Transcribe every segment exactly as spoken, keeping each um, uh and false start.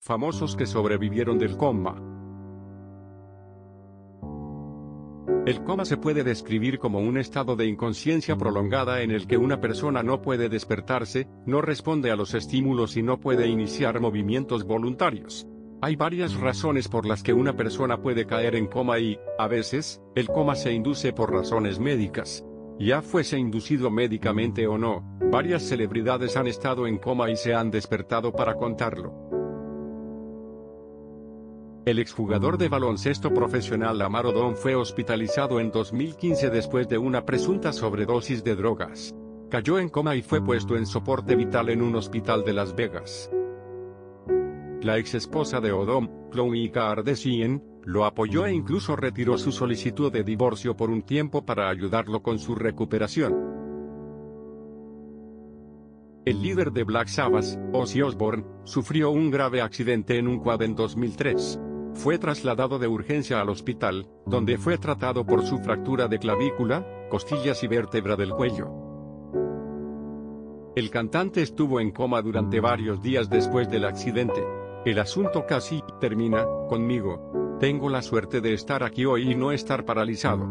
Famosos que sobrevivieron del coma. El coma se puede describir como un estado de inconsciencia prolongada en el que una persona no puede despertarse, no responde a los estímulos y no puede iniciar movimientos voluntarios. Hay varias razones por las que una persona puede caer en coma y, a veces, el coma se induce por razones médicas. Ya fuese inducido médicamente o no, varias celebridades han estado en coma y se han despertado para contarlo. El exjugador de baloncesto profesional Lamar Odom fue hospitalizado en dos mil quince después de una presunta sobredosis de drogas. Cayó en coma y fue puesto en soporte vital en un hospital de Las Vegas. La exesposa de Odom, Khloe Kardashian, lo apoyó e incluso retiró su solicitud de divorcio por un tiempo para ayudarlo con su recuperación. El líder de Black Sabbath, Ozzy Osbourne, sufrió un grave accidente en un quad en dos mil tres. Fue trasladado de urgencia al hospital, donde fue tratado por su fractura de clavícula, costillas y vértebra del cuello. El cantante estuvo en coma durante varios días después del accidente. El asunto casi termina conmigo. Tengo la suerte de estar aquí hoy y no estar paralizado.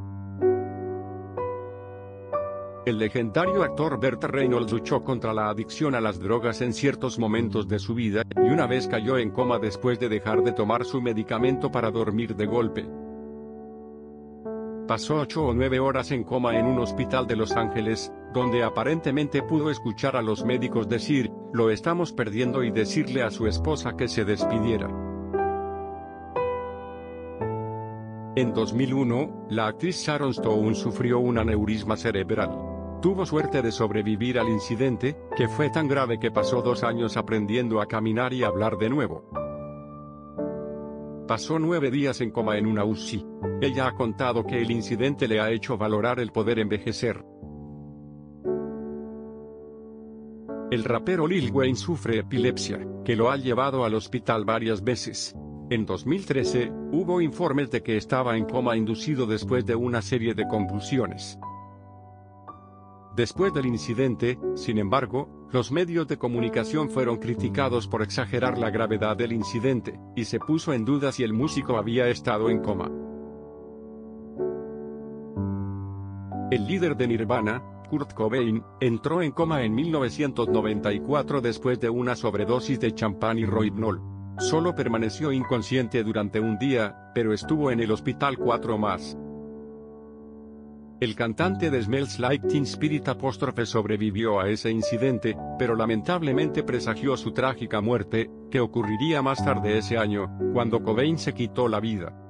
El legendario actor Burt Reynolds luchó contra la adicción a las drogas en ciertos momentos de su vida, y una vez cayó en coma después de dejar de tomar su medicamento para dormir de golpe. Pasó ocho o nueve horas en coma en un hospital de Los Ángeles, donde aparentemente pudo escuchar a los médicos decir, "Lo estamos perdiendo", y decirle a su esposa que se despidiera. En dos mil uno, la actriz Sharon Stone sufrió un aneurisma cerebral. Tuvo suerte de sobrevivir al incidente, que fue tan grave que pasó dos años aprendiendo a caminar y hablar de nuevo. Pasó nueve días en coma en una U C I. Ella ha contado que el incidente le ha hecho valorar el poder envejecer. El rapero Lil Wayne sufre epilepsia, que lo ha llevado al hospital varias veces. En dos mil trece, hubo informes de que estaba en coma inducido después de una serie de convulsiones. Después del incidente, sin embargo, los medios de comunicación fueron criticados por exagerar la gravedad del incidente, y se puso en duda si el músico había estado en coma. El líder de Nirvana, Kurt Cobain, entró en coma en mil novecientos noventa y cuatro después de una sobredosis de champán y rohypnol. Solo permaneció inconsciente durante un día, pero estuvo en el hospital cuatro más. El cantante de Smells Like Teen Spirit apóstrofe sobrevivió a ese incidente, pero lamentablemente presagió su trágica muerte, que ocurriría más tarde ese año, cuando Cobain se quitó la vida.